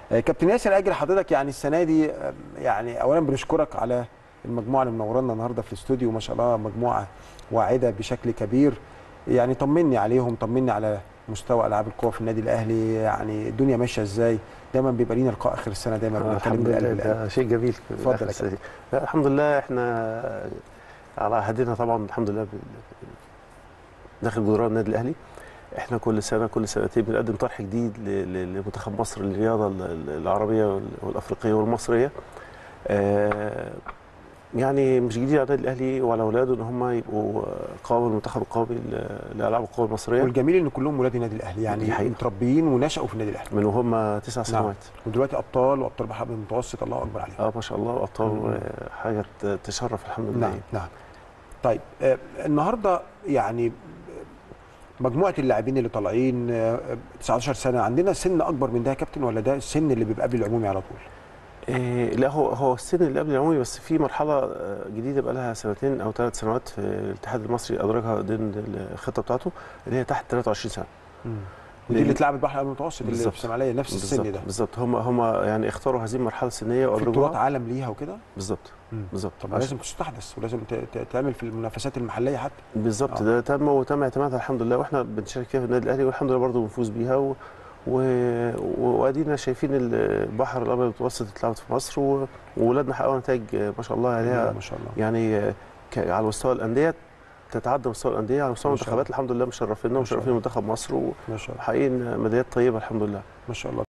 كابتن ياسر، اجل حضرتك يعني السنه دي يعني اولا بنشكرك على المجموعه اللي منورنا النهارده في الاستوديو، ما شاء الله مجموعه واعده بشكل كبير. يعني طمني عليهم، طمني على مستوى العاب القوى في النادي الاهلي، يعني الدنيا ماشيه ازاي؟ دايما بيبقى لينا لقاء اخر السنه، دايما بنتكلم الحمد من قلب لله، القلب. ده شيء جميل. اتفضل يا كابتن. الحمد لله، احنا على عهدنا طبعا الحمد لله داخل جدران النادي الاهلي. احنا كل سنه كل سنتين بنقدم طرح جديد لمنتخب مصر للرياضه العربيه والافريقيه والمصريه. يعني مش جديد على النادي الاهلي وعلى اولاده ان هم يبقوا قوام المنتخب القومي لالعاب القوى المصريه. والجميل ان كلهم ولاد النادي الاهلي، يعني متربيين ونشأوا في النادي الاهلي من وهم 9 سنوات. نعم. ودلوقتي ابطال وابطال بحر المتوسط، الله اكبر عليهم. ما شاء الله، ابطال حاجه تشرف الحمد لله. نعم نعم. طيب النهارده يعني مجموعه اللاعبين اللي طالعين 19 سنه، عندنا سن اكبر من ده يا كابتن، ولا ده السن اللي بيبقى قبل العمومي على طول؟ لا، هو السن اللي قبل العمومي، بس في مرحله جديده بقى لها سنتين او 3 سنوات في الاتحاد المصري ادرجها ضمن الخطه بتاعته، اللي هي تحت 23 سنه. ودي اللي اتلعبت بحر المتوسط اللي في الاسماعيليه، نفس السن ده بالظبط. هم يعني اختاروا هذه المرحله السنيه وادرجوها. في بطولات عالم ليها وكده. بالظبط. طب لازم تستحدث ولازم تعمل في المنافسات المحليه حتى. بالظبط. ده تم اعتمادها الحمد لله، واحنا بنشارك فيها في النادي الاهلي والحمد لله برضه بنفوز بيها. وادينا شايفين البحر الابيض المتوسط اتلعبت في مصر، واولادنا حققوا نتائج ما شاء الله عليها. ما شاء الله. يعني على مستوى الانديه تتعدى مستوى الانديه، على مستوى المنتخبات الحمد لله مشرفينا ومشرفين منتخب مصر، وحقيقين ميداليات طيبه الحمد لله. ما شاء الله.